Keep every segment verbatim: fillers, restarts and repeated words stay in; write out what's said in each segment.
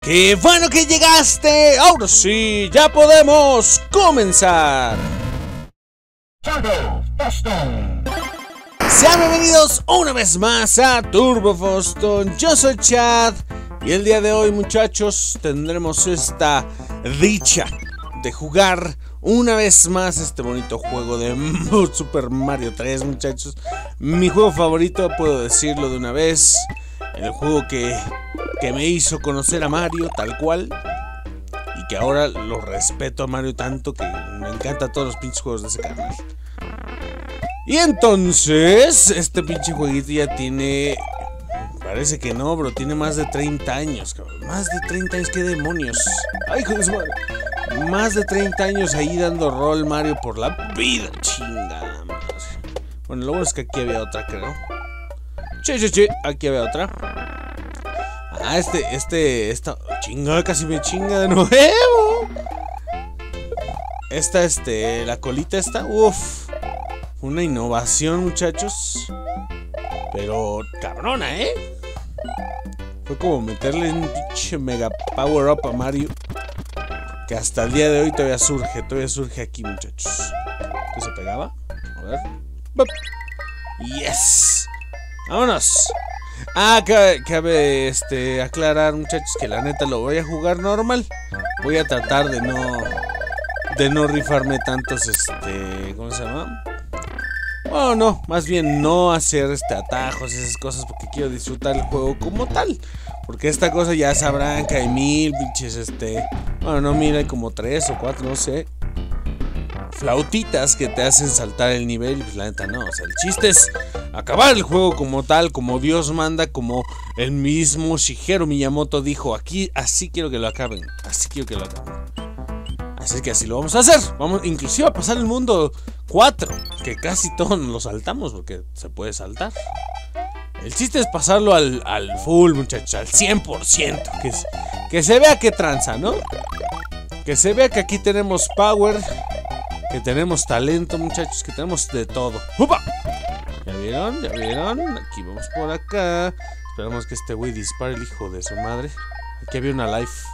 ¡Qué bueno que llegaste! Ahora sí, ya podemos comenzar. Sean bienvenidos una vez más a Turbo Foston. Yo soy Chad y el día de hoy, muchachos, tendremos esta dicha de jugar una vez más este bonito juego de Super Mario tres, muchachos. Mi juego favorito, puedo decirlo de una vez. El juego que, que me hizo conocer a Mario tal cual. Y que ahora lo respeto a Mario tanto que me encantan todos los pinches juegos de ese canal. Y entonces, este pinche jueguito ya tiene... Parece que no, bro, tiene más de treinta años, cabrón. Más de treinta años, qué demonios. Ay, hijo de su madre. Más de treinta años ahí dando rol Mario por la vida, chingada madre. Bueno, lo bueno es que aquí había otra, creo. Che, che, che, aquí había otra. Ah, este, este, esta... Chinga, casi me chinga de nuevo. Esta, este, la colita esta, uff. Una innovación, muchachos. Pero cabrona, ¿eh? Fue como meterle un pinche mega power up a Mario, que hasta el día de hoy todavía surge, todavía surge aquí, muchachos. ¿Qué se pegaba? A ver. ¡Bop! ¡Yes! ¡Vámonos! Ah, cabe, cabe este, aclarar, muchachos, que la neta lo voy a jugar normal. Voy a tratar de no... De no rifarme tantos, este... ¿Cómo se llama? Bueno, no, más bien no hacer este atajos y esas cosas, porque quiero disfrutar el juego como tal. Porque esta cosa ya sabrán que hay mil pinches, este... Bueno, no, mira, hay como tres o cuatro, no sé. Flautitas que te hacen saltar el nivel. Pues la neta no, o sea, el chiste es acabar el juego como tal, como Dios manda, como el mismo Shigeru Miyamoto dijo. Aquí, así quiero que lo acaben, así quiero que lo acaben. Así que así lo vamos a hacer. Vamos inclusive a pasar el mundo cuatro, que casi todos nos lo saltamos porque se puede saltar. El chiste es pasarlo al, al full, muchachos, al cien por ciento. Que, que se vea que tranza, ¿no? Que se vea que aquí tenemos power, que tenemos talento, muchachos, que tenemos de todo. ¡Upa! ¿Ya vieron? ¿Ya vieron? Aquí vamos por acá. Esperamos que este güey dispare el hijo de su madre. Aquí había una life.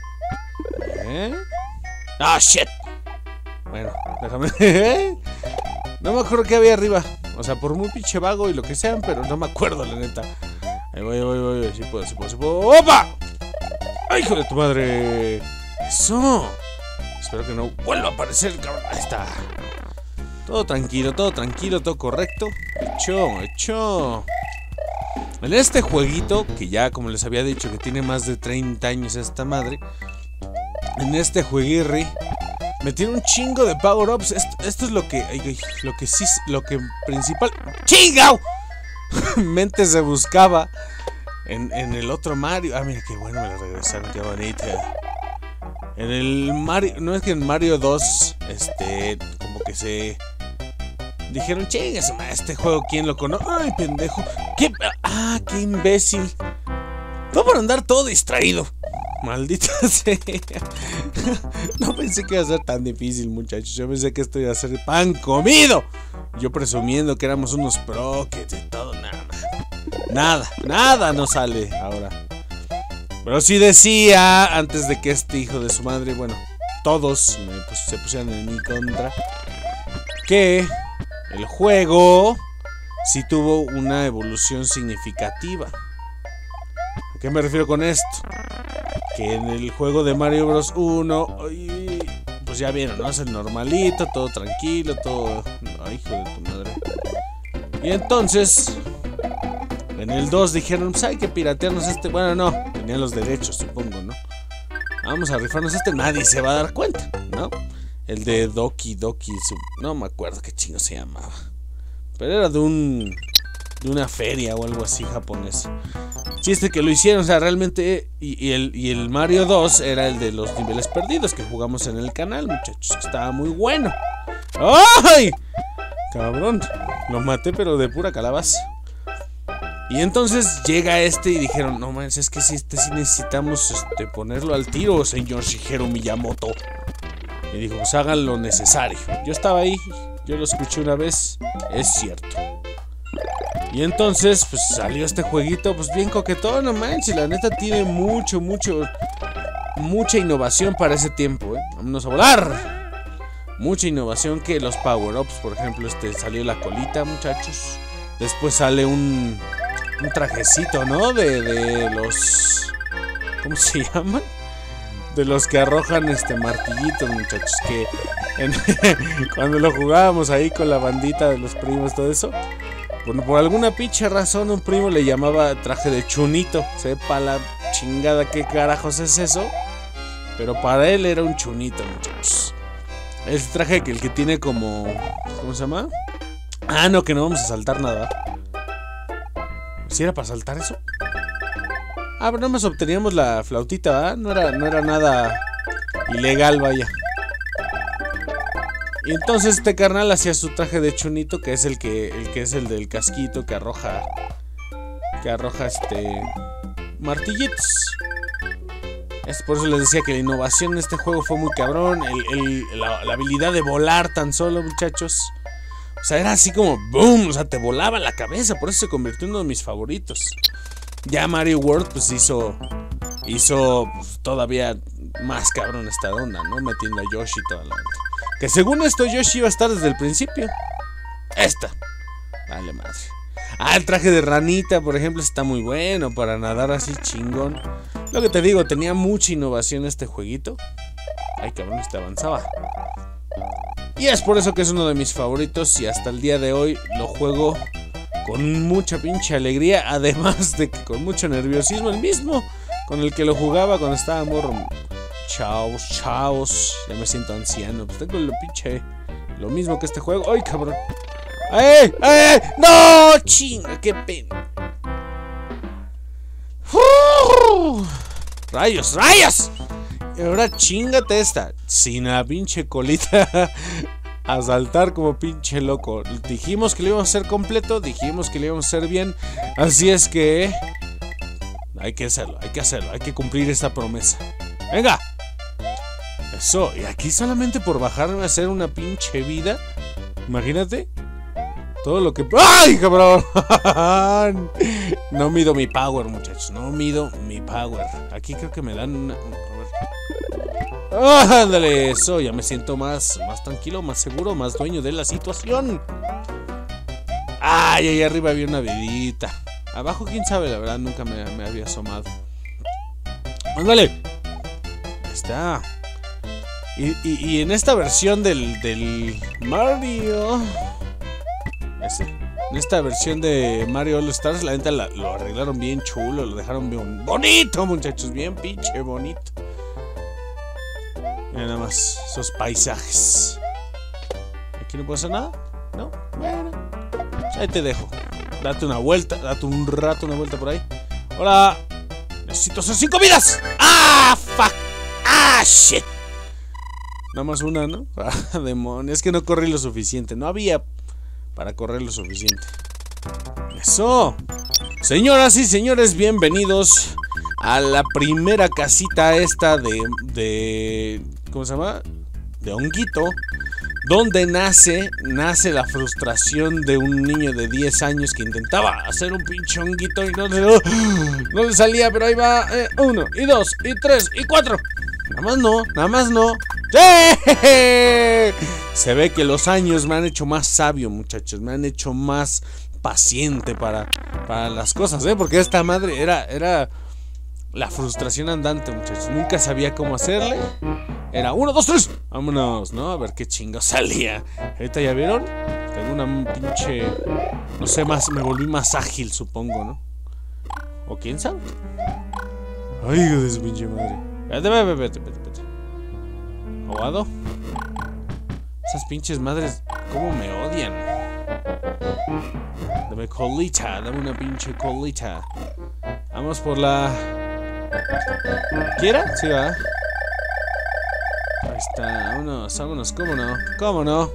¿Eh? ¡Ah, shit! Bueno, déjame... No me acuerdo qué había arriba. O sea, por muy pinche vago y lo que sean, pero no me acuerdo, la neta. Ahí voy, voy, voy. Sí puedo, sí puedo, sí puedo. ¡Opa! ¡Ay, hijo de tu madre! ¡Eso! Espero que no vuelva a aparecer, cabrón. Ahí está. Todo tranquilo, todo tranquilo, todo correcto. Hecho, hecho. En este jueguito, que ya como les había dicho que tiene más de treinta años esta madre. En este jueguirri me tiene un chingo de power-ups. Esto, esto es lo que... Lo que sí... Lo que principal... ¡Chingao! Mente se buscaba en, en el otro Mario. Ah, mira qué bueno, me lo regresaron. Qué bonita. En el Mario... No es que en Mario dos... Este... Como que se... Dijeron, chingas, este juego, ¿quién lo conoce? ¡Ay, pendejo! ¿Qué? ¡Ah, qué imbécil! Todo por andar todo distraído. Maldita sea. No pensé que iba a ser tan difícil, muchachos. Yo pensé que esto iba a ser pan comido. Yo presumiendo que éramos unos pro, que de todo, nada. Nada, nada no sale ahora. Pero sí decía, antes de que este hijo de su madre, bueno, todos me, pues, se pusieran en mi contra, que el juego sí tuvo una evolución significativa. ¿A qué me refiero con esto? Que en el juego de Mario Bros uno, pues ya vieron, ¿no? Es el normalito, todo tranquilo, todo... Ay, hijo de tu madre. Y entonces, en el dos dijeron, pues hay que piratearnos este... Bueno, no, tenían los derechos, supongo, ¿no? Vamos a rifarnos este, nadie se va a dar cuenta, ¿no? El de Doki Doki, no me acuerdo qué chingo se llamaba. Pero era de un... de una feria o algo así japonés. Chiste que lo hicieron, o sea, realmente. Y, y, el, y el Mario dos era el de los niveles perdidos que jugamos en el canal, muchachos. Que estaba muy bueno. ¡Ay! Cabrón, lo maté, pero de pura calabaza. Y entonces llega este y dijeron: no manches, es que si este sí necesitamos este, ponerlo al tiro, señor Shigeru Miyamoto. Y dijo: pues hagan lo necesario. Yo estaba ahí, yo lo escuché una vez, es cierto. Y entonces, pues salió este jueguito, pues bien coquetón, no manches, la neta tiene mucho, mucho, mucha innovación para ese tiempo, ¿eh? Vámonos a volar. Mucha innovación que los power-ups, por ejemplo, este salió la colita, muchachos. Después sale un, un trajecito, ¿no? De, de los... ¿Cómo se llaman? De los que arrojan este martillitos, muchachos. Que en, cuando lo jugábamos ahí con la bandita de los primos, todo eso. Bueno, por alguna pinche razón un primo le llamaba traje de chunito. Sepa la chingada qué carajos es eso. Pero para él era un chunito, muchachos. El traje que el que tiene como... ¿Cómo se llama? Ah, no, que no vamos a saltar nada. ¿Sí era para saltar eso? Ah, pero nada más obteníamos la flautita, ¿verdad? No era, no era nada ilegal, vaya. Y entonces este carnal hacía su traje de chunito, que es el que, el que es el del casquito que arroja... Que arroja este... martillitos. Es por eso les decía que la innovación en este juego fue muy cabrón. El, el, la, la habilidad de volar tan solo, muchachos. O sea, era así como boom, o sea, te volaba la cabeza. Por eso se convirtió en uno de mis favoritos. Ya Mario World pues hizo Hizo pues, todavía más cabrón esta onda, ¿no? Metiendo a Yoshi y toda la onda. Que según esto Yoshi iba a estar desde el principio. Esta. Vale madre. Ah, el traje de ranita, por ejemplo, está muy bueno para nadar así chingón. Lo que te digo, tenía mucha innovación este jueguito. Ay, cabrón, este avanzaba. Y es por eso que es uno de mis favoritos y hasta el día de hoy lo juego con mucha pinche alegría. Además de que con mucho nerviosismo, el mismo con el que lo jugaba cuando estaba morro. Chaos, chaos. Ya me siento anciano. Pues tengo lo pinche lo mismo que este juego. Ay, cabrón. ¡Ay! ¡Ay! ¡No! ¡Chinga! ¡Qué pena! ¡Uh! ¡Rayos! ¡Rayos! Y ahora chingate esta. Sin la pinche colita. A saltar como pinche loco. Dijimos que lo íbamos a hacer completo. Dijimos que lo íbamos a hacer bien. Así es que hay que hacerlo, hay que hacerlo. Hay que cumplir esta promesa. ¡Venga! Eso. Y aquí solamente por bajarme a hacer una pinche vida. Imagínate. Todo lo que... ¡Ay, cabrón! No mido mi power, muchachos. No mido mi power. Aquí creo que me dan una... A ver. ¡Ándale! Eso, ya me siento más, más tranquilo, más seguro, más dueño de la situación. ¡Ay, ahí arriba había una vidita! Abajo, quién sabe, la verdad, nunca me, me había asomado. ¡Ándale! Ahí está. Y, y, y en esta versión del, del Mario... Ese. En esta versión de Mario All Stars, la neta lo arreglaron bien chulo, lo dejaron bien bonito, muchachos, bien pinche bonito. Mira nada más esos paisajes. ¿Aquí no puedo hacer nada? ¿No? Bueno, pues ahí te dejo. Date una vuelta, date un rato una vuelta por ahí. ¡Hola! Necesito hacer cinco vidas. ¡Ah, fuck! ¡Ah, shit! Nada más una, ¿no? Ah, demonios, es que no corrí lo suficiente, no había... para correr lo suficiente. ¡Eso! Señoras y señores, bienvenidos a la primera casita esta de... de ¿cómo se llama? De honguito. Donde nace, nace la frustración de un niño de diez años que intentaba hacer un pinche honguito y no le, uh, no le salía, pero ahí va. Eh, uno, y dos, y tres, y cuatro. Nada más no, nada más no. ¡Sí! Se ve que los años me han hecho más sabio, muchachos. Me han hecho más paciente para, para las cosas, ¿eh? Porque esta madre era, era la frustración andante, muchachos. Nunca sabía cómo hacerle. Era uno, dos, tres. Vámonos, ¿no? A ver qué chingo salía. Ahorita ya vieron. Tengo una pinche... no sé, más, me volví más ágil, supongo, ¿no? O quién sabe. Ay, hijo de su pinche madre. Espérate, espérate, espérate, espérate. ¿Ahogado? Esas pinches madres, ¿cómo me odian? Dame colita, dame una pinche colita. Vamos por la... ¿Quiera? Sí, va. Ahí está, vámonos, vámonos, ¿cómo no? ¿Cómo no?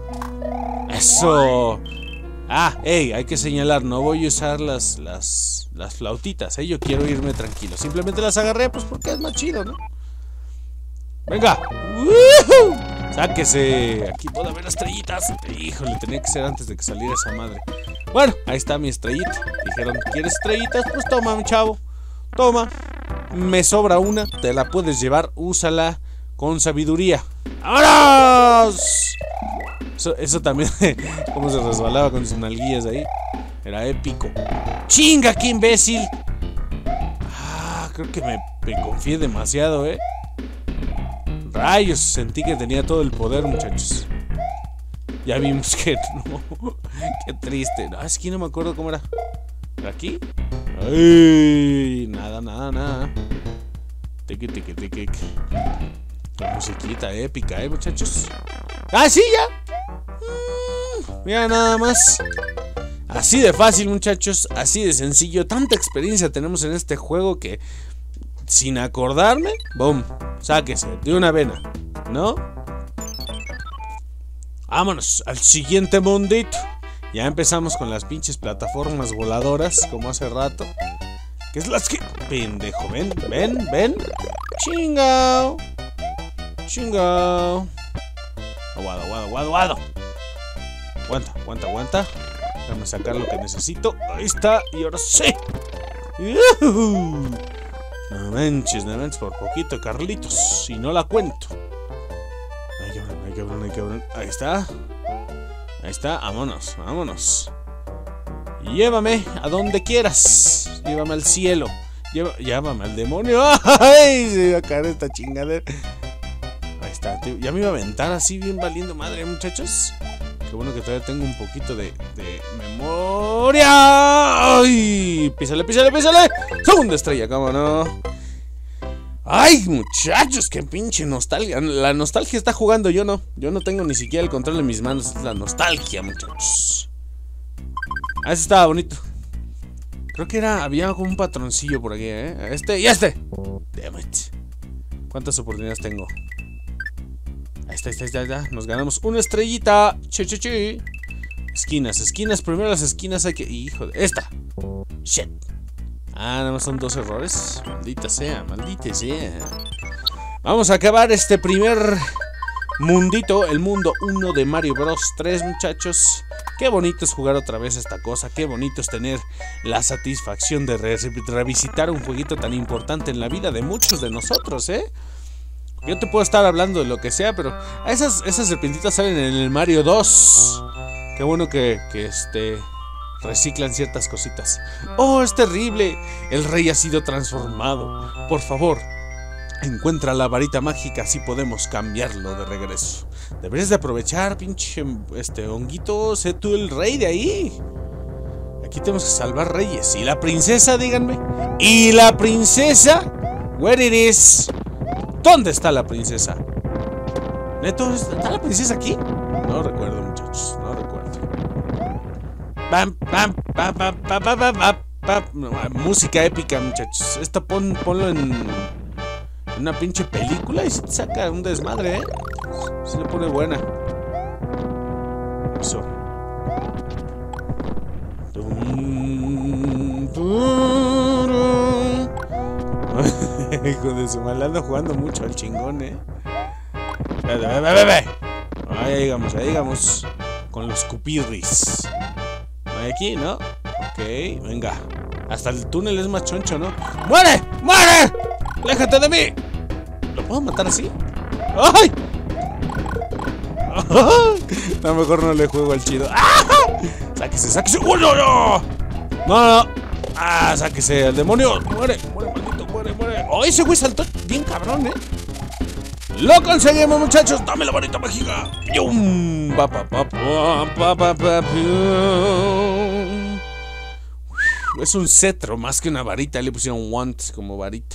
¡Eso! Ah, hey, hay que señalar, no voy a usar las, las, las flautitas, ¿eh? Yo quiero irme tranquilo. Simplemente las agarré, pues porque es más chido, ¿no? ¡Venga! ¡Woohoo! ¡Sáquese! Aquí puede haber estrellitas. Híjole, tenía que ser antes de que saliera esa madre. Bueno, ahí está mi estrellita. Dijeron, ¿quieres estrellitas? Pues toma, mi chavo. Toma. Me sobra una, te la puedes llevar, úsala con sabiduría. ¡Vámonos! Eso, eso también, cómo se resbalaba con sus nalguillas ahí. Era épico. ¡Chinga, qué imbécil! Ah, creo que me, me confié demasiado, ¿eh? Rayos, sentí que tenía todo el poder, muchachos. Ya vimos que no. Qué triste. Ah, es que no me acuerdo cómo era. ¿Era aquí? Ay, nada, nada, nada. Teque, teque, teque. La musiquita épica, ¿eh, muchachos? ¡Ah, sí, ya! Mm, mira, nada más. Así de fácil, muchachos. Así de sencillo. Tanta experiencia tenemos en este juego que, sin acordarme, boom, sáquese de una vena, ¿no? Vámonos al siguiente mundito. Ya empezamos con las pinches plataformas voladoras, como hace rato. Que es las que... Pendejo, ven, ven, ven. Chingao. Chingao. Aguado, aguado, aguado, aguado. Aguanta, aguanta, aguanta. Déjame sacar lo que necesito. Ahí está, y ahora sí. ¡Yuhu! No manches, no manches, por poquito, Carlitos. Si no la cuento. Ay, cabrón, ay, cabrón, ay, cabrón. Ahí está. Ahí está, vámonos, vámonos. Llévame a donde quieras. Llévame al cielo. Lleva, llévame al demonio. ¡Ay! Se va a caer esta chingadera. Ahí está, tío. Ya me iba a aventar así bien valiendo madre, muchachos. Qué bueno que todavía tengo un poquito de, de memoria. ¡Ay! Písale, písale, písale. Segunda estrella, cómo no. ¡Ay, muchachos! ¡Qué pinche nostalgia! La nostalgia está jugando, yo no. Yo no tengo ni siquiera el control en mis manos. Es la nostalgia, muchachos. Ah, ese estaba bonito. Creo que era... Había como un patroncillo por aquí, ¿eh? Este y este. Damn it. ¿Cuántas oportunidades tengo? Ahí está, ahí está, ahí está. Nos ganamos una estrellita. Che, che, che. Esquinas, esquinas. Primero las esquinas hay que... Hijo de... Esta. Shit. Ah, nada más son dos errores. Maldita sea, maldita sea. Vamos a acabar este primer mundito, el mundo uno de Mario Bros tres, muchachos. Qué bonito es jugar otra vez esta cosa. Qué bonito es tener la satisfacción de re revisitar un jueguito tan importante en la vida de muchos de nosotros, ¿eh? Yo te puedo estar hablando de lo que sea, pero esas, esas serpientitas salen en el Mario dos. Qué bueno que, que este... reciclan ciertas cositas. ¡Oh, es terrible! El rey ha sido transformado. Por favor, encuentra la varita mágica, así podemos cambiarlo de regreso. Deberías de aprovechar, pinche este honguito. Sé tú el rey de ahí. Aquí tenemos que salvar reyes. ¿Y la princesa, díganme? ¿Y la princesa? Where it is? ¿Dónde está la princesa? ¿Neto? ¿Está la princesa aquí? No recuerdo, muchachos. No recuerdo. Bam, bam, bam, bam, bam, bam, bam, bam, bam. No, música épica, muchachos. Esto pon, ponlo en, en una pinche película y se te saca un desmadre, ¿eh? Se le pone buena. Eso. Hijo de su mal, ando jugando mucho al chingón, ¿eh? Ve, ve, ve, ve. Ahí llegamos, ahí llegamos. Con los cupirris. Aquí, ¿no? Ok, venga. Hasta el túnel es más choncho, ¿no? ¡Muere! ¡Muere! ¡Aléjate de mí! ¿Lo puedo matar así? ¡Ay! No, mejor no le juego al chido. ¡Ah! ¡Sáquese, sáquese! ¡Oh, no, no! No, no. ¡Ah, sáquese! ¡El demonio! ¡Muere! ¡Muere, maldito! ¡Muere, muere! ¡Oh, ese güey saltó bien cabrón, eh! ¡Lo conseguimos, muchachos! ¡Dame la varita mágica! ¡Yum! Pa, pa, pa, pa, pa, pa, pa, es un cetro más que una varita. Le pusieron wand como varita.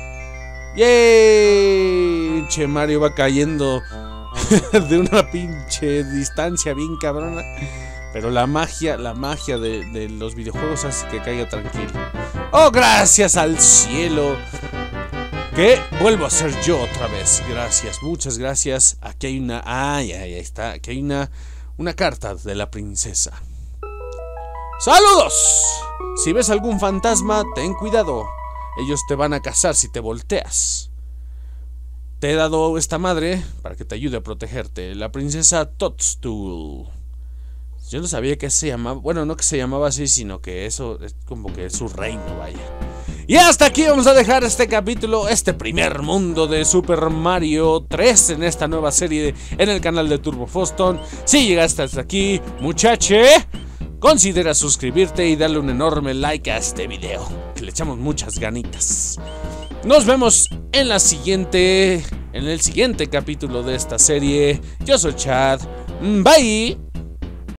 ¡Yay! Che, Mario va cayendo de una pinche distancia bien cabrona. Pero la magia, la magia de, de los videojuegos hace que caiga tranquilo. ¡Oh, gracias al cielo! Que vuelvo a ser yo otra vez. Gracias, muchas gracias. Aquí hay una... Ay, ay, ahí está. Aquí hay una, una carta de la princesa. ¡Saludos! Si ves algún fantasma, ten cuidado. Ellos te van a cazar si te volteas. Te he dado esta madre para que te ayude a protegerte. La princesa Toadstool. Yo no sabía que se llamaba... Bueno, no que se llamaba así, sino que eso es como que es su reino, vaya. Y hasta aquí vamos a dejar este capítulo, este primer mundo de Super Mario tres en esta nueva serie de, en el canal de Turbo Foston. Si llegaste hasta aquí, muchache, considera suscribirte y darle un enorme like a este video, que le echamos muchas ganitas. Nos vemos en la siguiente, en el siguiente capítulo de esta serie. Yo soy Chad. Bye.